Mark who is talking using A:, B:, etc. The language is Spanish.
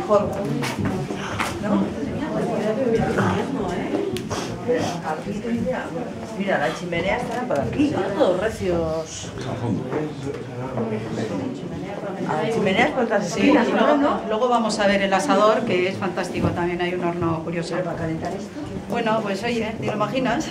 A: mejor. ¿No? Mira, la chimenea estará por aquí.
B: Son todos recios.
A: La chimenea es por otras
B: Sí,
A: esquinas,
B: y luego vamos a ver el asador, que es fantástico, también hay un horno curioso.
A: ¿Para calentar esto?
B: Bueno, pues oye, ¿te lo imaginas?